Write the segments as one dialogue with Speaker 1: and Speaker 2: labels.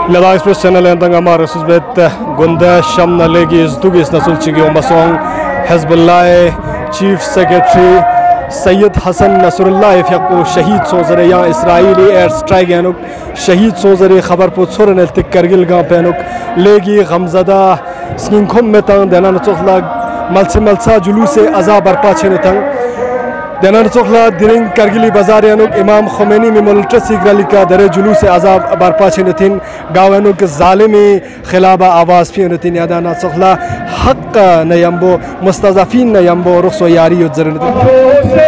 Speaker 1: Lada Express channel and Tangama Rasus Bet Gunda Shamna Legi is Dugis Nasul Chigi Ombasong Hezbollah Chief Secretary Sayyid Hassan Nasrullah Fiaqo Shahid Sozare ya Israeli air strike anuk Shahid Sozare khabar po Soran el Kargil ga penuk Legi Ghamzada Skin Khom Metan Denan Tsokhla Malsa Juluse Azab Barpa Chenetang Denan Tsokhla Diring Kargili Bazarianuk Imam Khomeini Mimoltra Sigralika Dare Juluse Azab Barpa Chenetin Gawanuk Zalimi Khilaba Avaz Pionetin Yadana Tsokhla Haqqa Nayambo Mustazafin Nayambo Rukhso Yari Yudzernatin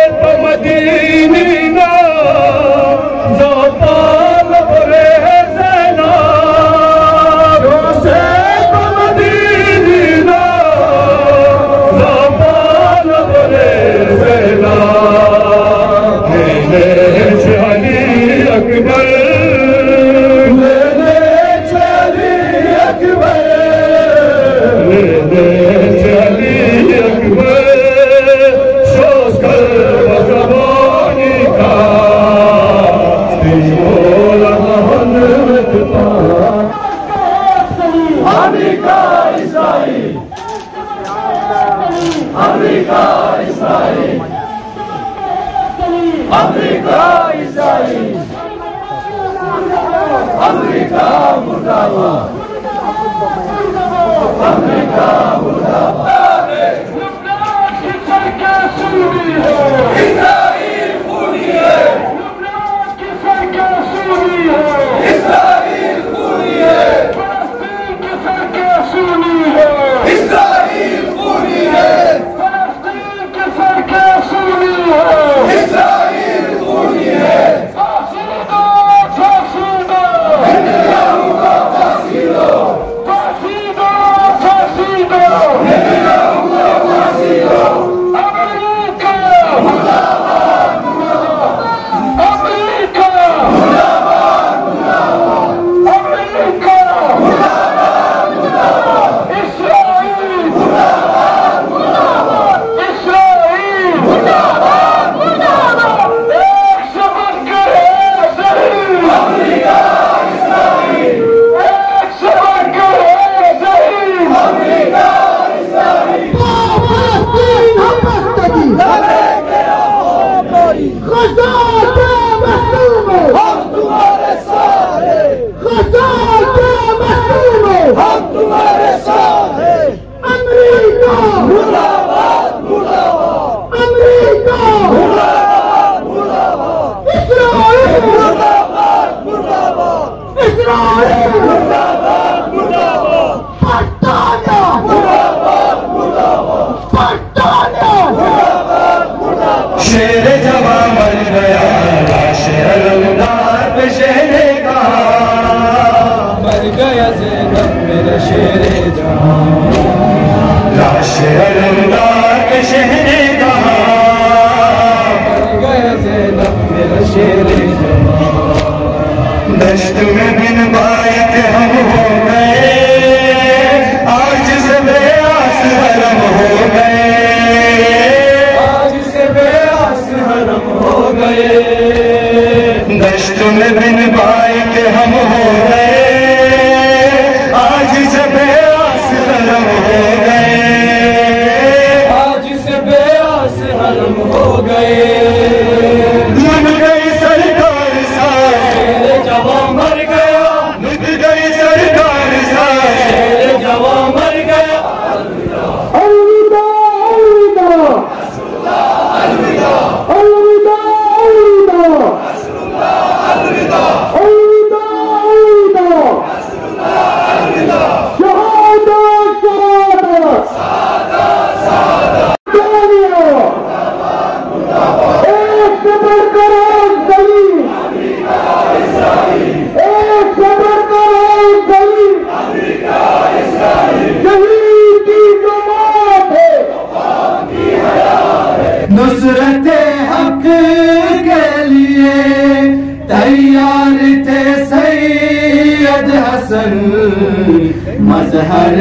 Speaker 2: مظہر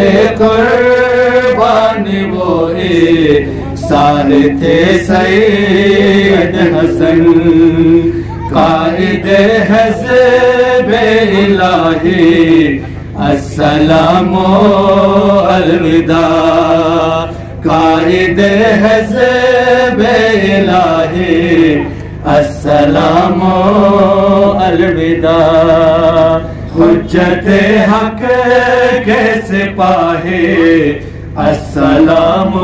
Speaker 2: قربانی وہ سارے تھے سید حسن قائد حزب الہی السلام الوداع، قائد حزب الہی السلام الوداع، حجت حق کے سپاہی السلام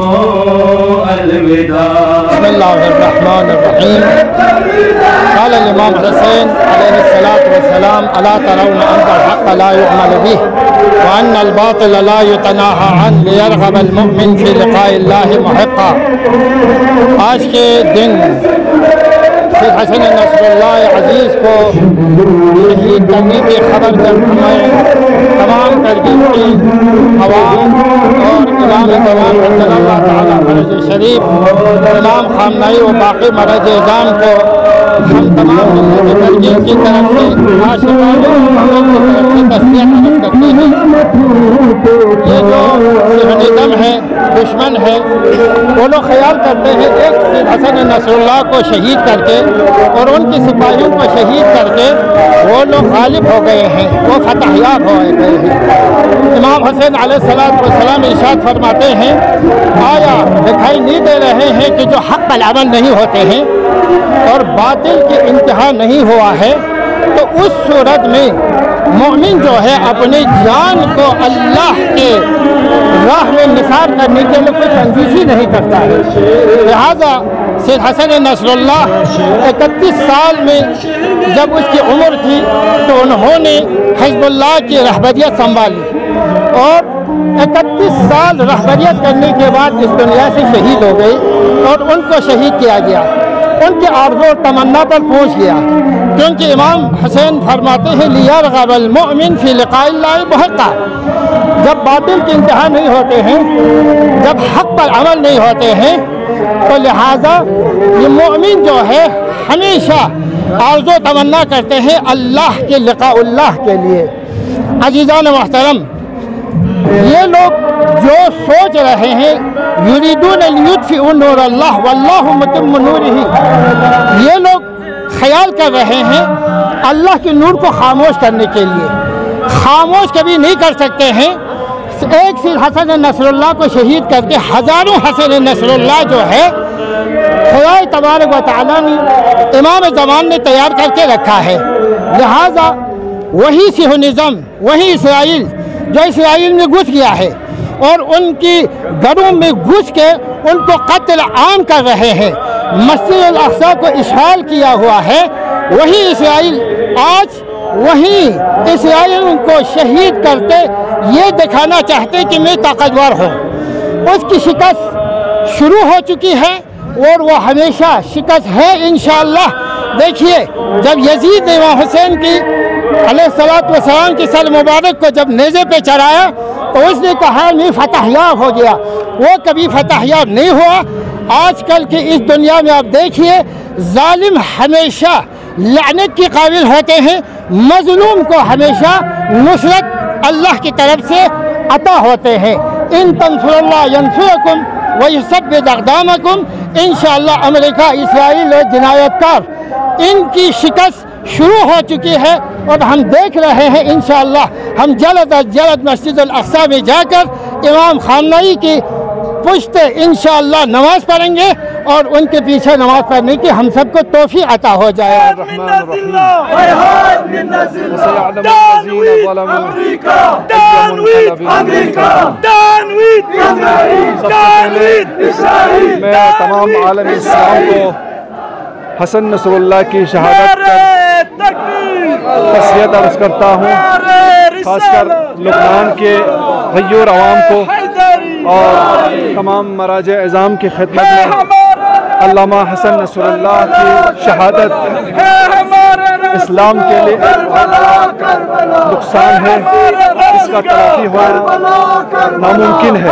Speaker 2: الوداع۔
Speaker 3: بسم اللہ الرحمن الرحیم۔ قال الامام حسین علیہ الصلاۃ والسلام الا ترون ان الحق لا يعمل به وان الباطل لا يتناهى عنه ليرغب المؤمن في لقاء الله محقا۔ آج کے دن سید حسن نصر اللہ عزیز کو شہید کرنے کی خبر جب ہمیں تمام کرگل کی عوام اور امام زمان صلی اللہ تعالیٰ فرج شریف امام خامنہی و باقی مرج اعظام کو ہم تمام ملت کرگل کی طرف سے عاشقان محمد کی طرف سے تصدیق عرض کرتے ہیں۔ یہ جو صہیونزم ہے، دشمن ہے، وہ لوگ خیال کرتے ہیں ایک سید حسن نصر اللہ کو شہید کر کے اور ان کی سپاہیوں کو شہید کر کے وہ لوگ غالب ہو گئے ہیں، وہ فتح یاب ہو گئے ہیں۔ امام حسین علیہ السلام ارشاد فرماتے ہیں آیا دکھائی نہیں دے رہے ہیں کہ جو حق پر عمل نہیں ہوتے ہیں اور باطل کی انتہا نہیں ہوا ہے، تو اس صورت میں مومن جو ہے اپنی جان کو اللہ کے راہ میں نثار کرنے کے لیے کوئی کنجوسی نہیں کرتا ہے۔ لہذا سید حسن نصر اللہ 31 سال میں جب اس کی عمر تھی تو انہوں نے حزب اللہ کی رہبریت سنبھالی اور 31 سال رہبریت کرنے کے بعد اس دنیا سے شہید ہو گئی اور ان کو شہید کیا گیا، ان کے آرزو و تمنا پر پہنچ گیا، کیونکہ امام حسین فرماتے ہیں لیرغب المؤمن فی لقاء اللہ محقا۔ جب باطل کی انتہا نہیں ہوتے ہیں، جب حق پر عمل نہیں ہوتے ہیں، تو لہٰذا یہ مومن جو ہے ہمیشہ آرزو تمنا کرتے ہیں اللہ کے لقاء اللہ کے لیے۔ عزیزان محترم، یہ لوگ جو سوچ رہے ہیں یریدون لیطفئوا نور اللہ واللہ متم نورہ، یہ لوگ خیال کر رہے ہیں اللہ کے نور کو خاموش کرنے کے لیے، خاموش کبھی نہیں کر سکتے ہیں۔ ایک سید حسن نصر اللہ کو شہید کر کے ہزاروں حسن نصر اللہ جو ہے خدا تبارک و تعالیٰ نے امام زمان نے تیار کر کے رکھا ہے۔ لہٰذا وہی صہیونزم، وہی اسرائیل جو اسرائیل میں گھس گیا ہے اور ان کی گھروں میں گھس کے ان کو قتل عام کر رہے ہیں، مسجد الاقصی کو اشغال کیا ہوا ہے، وہی اسرائیل آج وہی اسرائیل ان کو شہید کرتے یہ دکھانا چاہتے کہ میں طاقتور ہوں۔ اس کی شکست شروع ہو چکی ہے اور وہ ہمیشہ شکست ہے انشاءاللہ۔ دیکھیے جب یزید نے امام حسین کی علیہ السلام کی سر مبارک کو جب نیزے پہ چڑھایا تو اس نے کہا میں فتح یاب ہو گیا، وہ کبھی فتح یاب نہیں ہوا۔ آج کل کی اس دنیا میں آپ دیکھیے ظالم ہمیشہ لعنت کے قابل ہوتے ہیں، مظلوم کو ہمیشہ نصرت اللہ کی طرف سے عطا ہوتے ہیں۔ ان تنصروا اللہ ینصرکم ویثبت اقدامکم۔ انشاءاللہ امریکہ، اسرائیل اور جنایت کار ان کی شکست شروع ہو چکی ہے اور ہم دیکھ رہے ہیں انشاءاللہ ہم جلد از جلد مسجد الاقصی میں جا کر امام خامنہی کی پشت انشاءاللہ نماز پڑھیں گے اور ان کے پیچھے نماز پڑھنے کی ہم سب کو توفیق عطا ہو جائے۔
Speaker 1: میں تمام عالم اسلام کو حسن نصر اللہ کی شہادت پر تسلیت عرض کرتا ہوں، خاص کر لبنان کے غیور عوام کو اور تمام مراجع اعظام کی خدمت میں علامہ حسن نصر اللہ کی شہادت اسلام کے لیے نقصان ہے، اس کا تلافی ہونا ناممکن ہے۔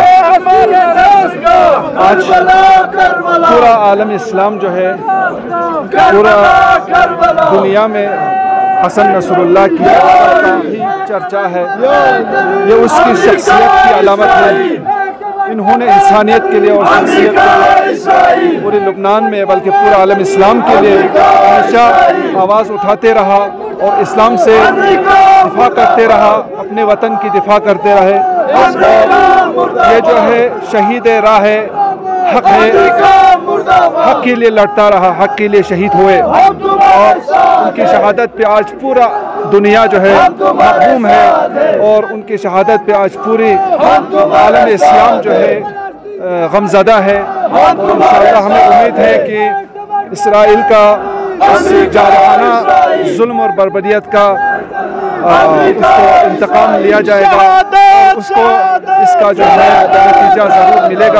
Speaker 1: آج پورا عالم اسلام جو ہے، پورا دنیا میں حسن نصر اللہ کی ہی چرچا ہے، یہ اس کی شخصیت کی علامت ہے
Speaker 4: इन्होंने इंसानियत के लिए और शख्सियत के लिए पूरे लुबनान में बल्कि पूरे आलम इस्लाम के लिए हमेशा आवाज़ उठाते रहा और इस्लाम से दिफा करते रहा, अपने वतन की दिफा करते रहे। और ये जो है शहीद राह हक है, हक के लिए लड़ता रहा, हक के लिए शहीद हुए और उनकी शहादत पे आज पूरा दुनिया जो है महरूम है और उनकी शहादत पे आज पूरी आलम इस्लाम जो है गमज़दा है। और इंशाअल्लाह हमें उम्मीद है कि इसराइल का इस जारहाना जुल्म और बर्बरियत का उसको इंतकाम लिया जाएगा, उसको इसका जो है नतीजा ज़रूर मिलेगा।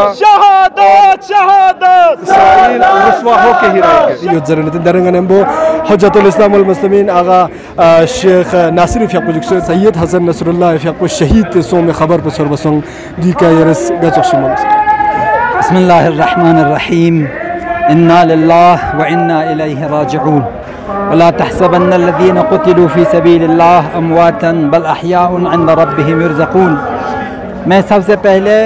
Speaker 4: इसराइल रुसवा होके ही रहेगा।
Speaker 1: Yudzaranatin daranganembo Hujjatul Islam wal Muslimin aga Sheikh Nasir Fiaqo Sayyid Hasan Nasrullah Fiaqo Shahid som khabar pe sorbasong dika yeres gazoshimons.
Speaker 5: Bismillahirrahmanirrahim. Inna lillahi wa inna ilayhi raji'un. ولا تحسبن الذين قتلوا في سبيل الله امواتا بل احياء عند ربهم يرزقون. میں سب سے پہلے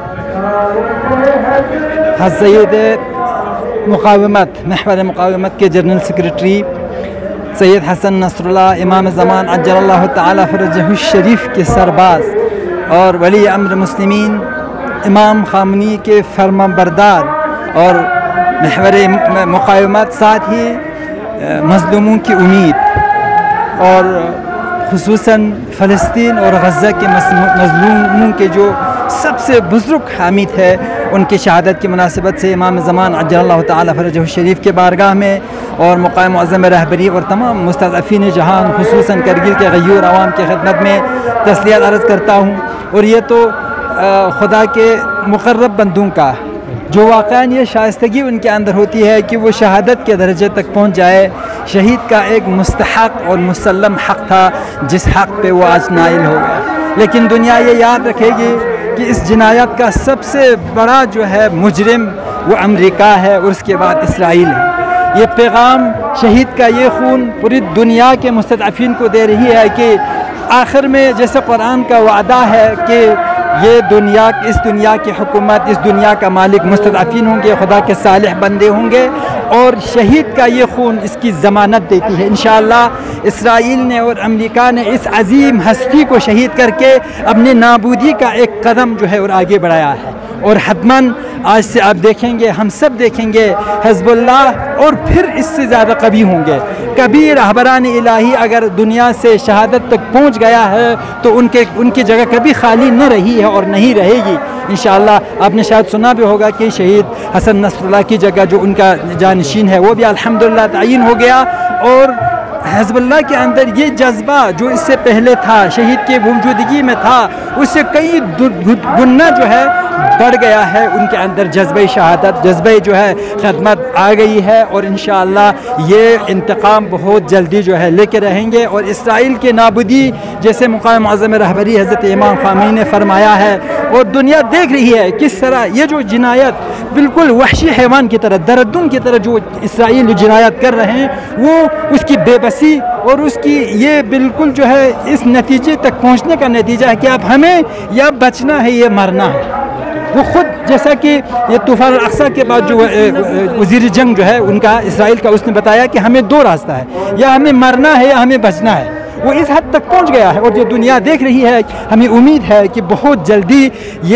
Speaker 5: سید مقاومت محور مقاومت کے جنرل سیکرٹری سید حسن نصر اللہ امام زمان عجل اللہ تعالی فرجہ الشریف کے سرباز اور ولی امر مسلمین امام خامنی کے فرمان بردار اور محور مقاومت ساتھ ہی مظلوموں کی امید اور خصوصاً فلسطین اور غزہ کے مظلوموں کے جو سب سے بزرگ حامد ہے، ان کی شہادت کی مناسبت سے امام زمان عجل اللہ تعالی فرجہ الشریف کے بارگاہ میں اور مقام معظم رہبری اور تمام مستضعفین جہان خصوصاً کرگل کے غیور عوام کی خدمت میں تسلیت عرض کرتا ہوں۔ اور یہ تو خدا کے مقرب بندوں کا جو واقعاً یہ شائستگی ان کے اندر ہوتی ہے کہ وہ شہادت کے درجے تک پہنچ جائے۔ شہید کا ایک مستحق اور مسلم حق تھا جس حق پہ وہ آج نائل ہو گیا، لیکن دنیا یہ یاد رکھے گی کہ اس جنایت کا سب سے بڑا جو ہے مجرم وہ امریکہ ہے اور اس کے بعد اسرائیل ہے۔ یہ پیغام شہید کا یہ خون پوری دنیا کے مستضعفین کو دے رہی ہے کہ آخر میں جیسے قرآن کا وعدہ ہے کہ یہ دنیا اس دنیا کی حکومت اس دنیا کا مالک مستضعفین ہوں گے، خدا کے صالح بندے ہوں گے، اور شہید کا یہ خون اس کی ضمانت دیتی ہے۔ انشاءاللہ اسرائیل نے اور امریکہ نے اس عظیم ہستی کو شہید کر کے اپنی نابودی کا ایک قدم جو ہے اور آگے بڑھایا ہے، اور حتماً آج سے آپ دیکھیں گے، ہم سب دیکھیں گے، حزب اللہ اور پھر اس سے زیادہ قوی ہوں گے۔ کبھی رہبران الہی اگر دنیا سے شہادت تک پہنچ گیا ہے تو ان کی جگہ کبھی خالی نہ رہی ہے اور نہیں رہے گی انشاءاللہ۔ آپ نے شاید سنا بھی ہوگا کہ شہید حسن نصر اللہ کی جگہ جو ان کا جانشین ہے وہ بھی الحمدللہ تعین ہو گیا، اور حزب اللہ کے اندر یہ جذبہ جو اس سے پہلے تھا، شہید کی موجودگی میں تھا، اس سے کئی گنا جو ہے بڑھ گیا ہے ان کے اندر جذبہ شہادت، جذبہ جو ہے خدمت آ گئی ہے، اور انشاءاللہ یہ انتقام بہت جلدی جو ہے لے کے رہیں گے۔ اور اسرائیل کے نابودی جیسے مقام معظم رہبری حضرت امام خامنی نے فرمایا ہے، اور دنیا دیکھ رہی ہے کس طرح یہ جو جنایت بالکل وحشی حیوان کی طرح درندوں کی طرح جو اسرائیل جنایت کر رہے ہیں، وہ اس کی بے بسی اور اس کی یہ بالکل جو ہے اس نتیجے تک پہنچنے کا نتیجہ ہے کہ اب ہمیں یا بچنا ہے یا مرنا ہے۔ وہ خود جیسا کہ یہ طوفان الاقصی کے بعد جو وزیر جنگ جو ہے ان کا اسرائیل کا، اس نے بتایا کہ ہمیں دو راستہ ہے، یا ہمیں مرنا ہے یا ہمیں بچنا ہے۔ وہ اس حد تک پہنچ گیا ہے، اور جو دنیا دیکھ رہی ہے، ہمیں امید ہے کہ بہت جلدی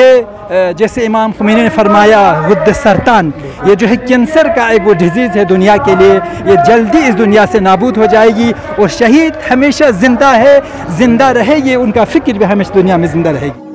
Speaker 5: یہ جیسے امام خمینی نے فرمایا غد سرطان، یہ جو ہے کینسر کا ایک وہ ڈیزیز ہے دنیا کے لیے، یہ جلدی اس دنیا سے نابود ہو جائے گی، اور شہید ہمیشہ زندہ ہے، زندہ رہے گی، ان کا فکر بھی ہمیشہ دنیا میں زندہ رہے گی۔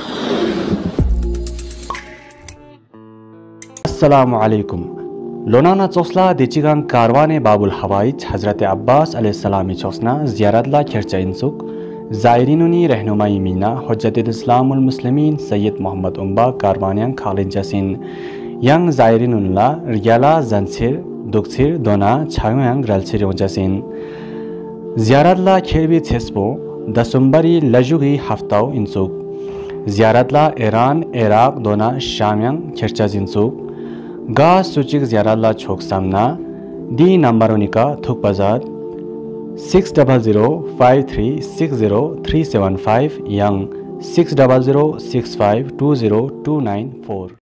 Speaker 6: السلام علیکم۔ لونانا چوسلا دیچیگان کاروان باب الحوائج حضرت عباس علیہ السلام چوسنا زیارت لا کھرچا انسوک زائرینونی رہنمائی مینا حجت الاسلام المسلمین سید محمد امبا کاروانیان کھالن جسین ینگ زائرینون لا ریالا زنسیر دکسیر دونا چھاویان گرلسیر جسین زیارت لا کھربی چھسپو دسمبری لجوگی ہفتاو انسوک زیارت لا ایران عراق دونا شامیان کھرچا انسوک گا سوچک زیارت لا چھوک سامنا دی نمبرونی کا تھوک بازار 6005360375 ینگ 6006520294.